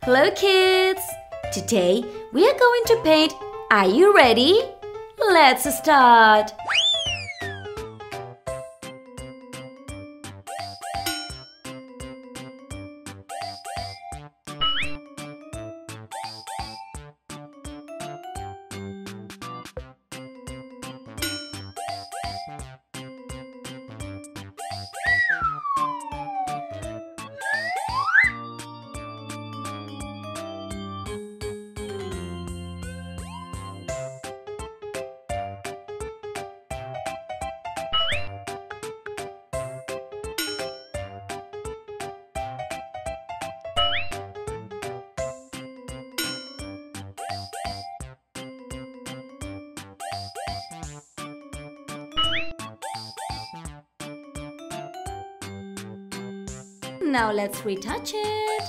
Hello kids! Today we are going to paint. Are you ready? Let's start! Now let's retouch it.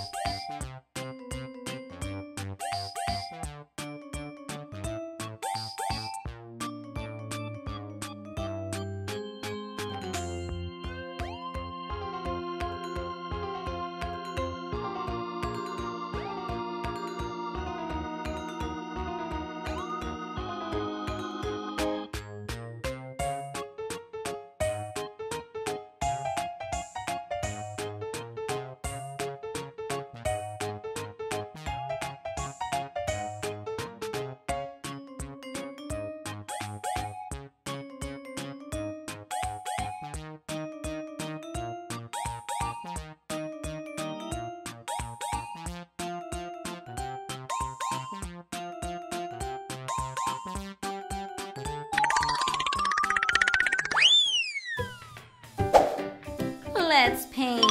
Let's paint.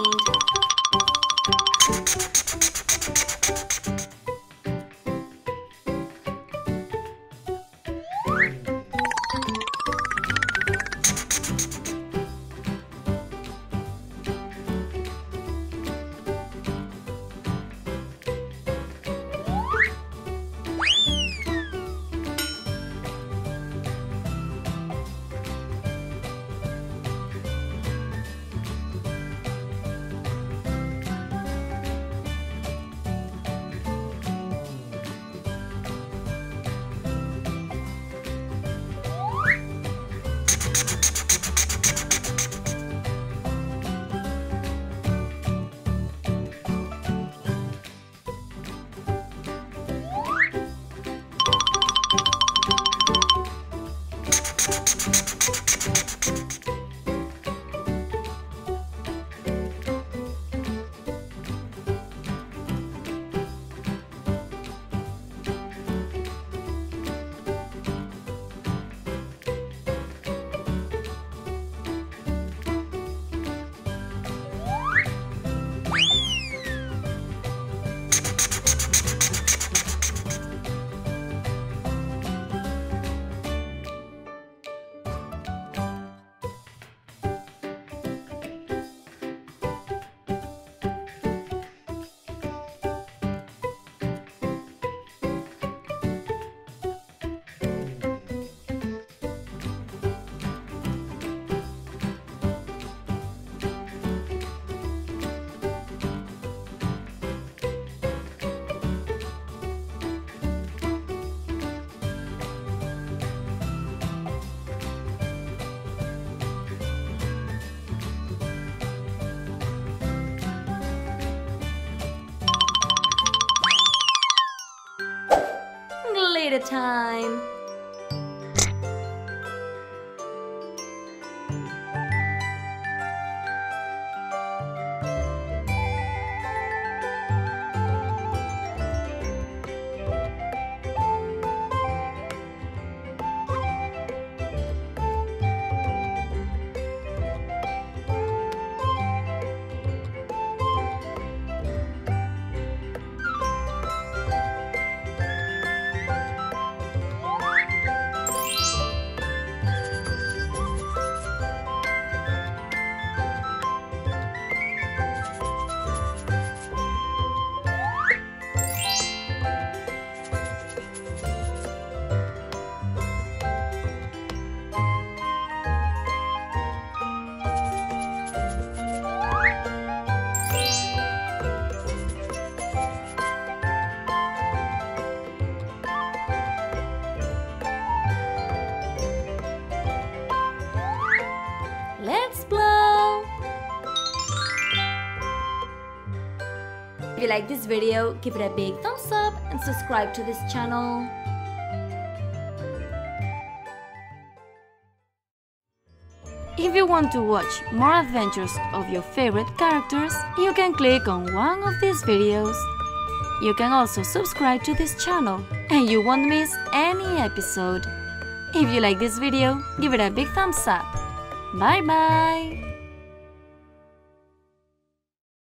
Glitter time! If you like this video, give it a big thumbs up and subscribe to this channel. If you want to watch more adventures of your favorite characters, you can click on one of these videos. You can also subscribe to this channel and you won't miss any episode. If you like this video, give it a big thumbs up. Bye bye!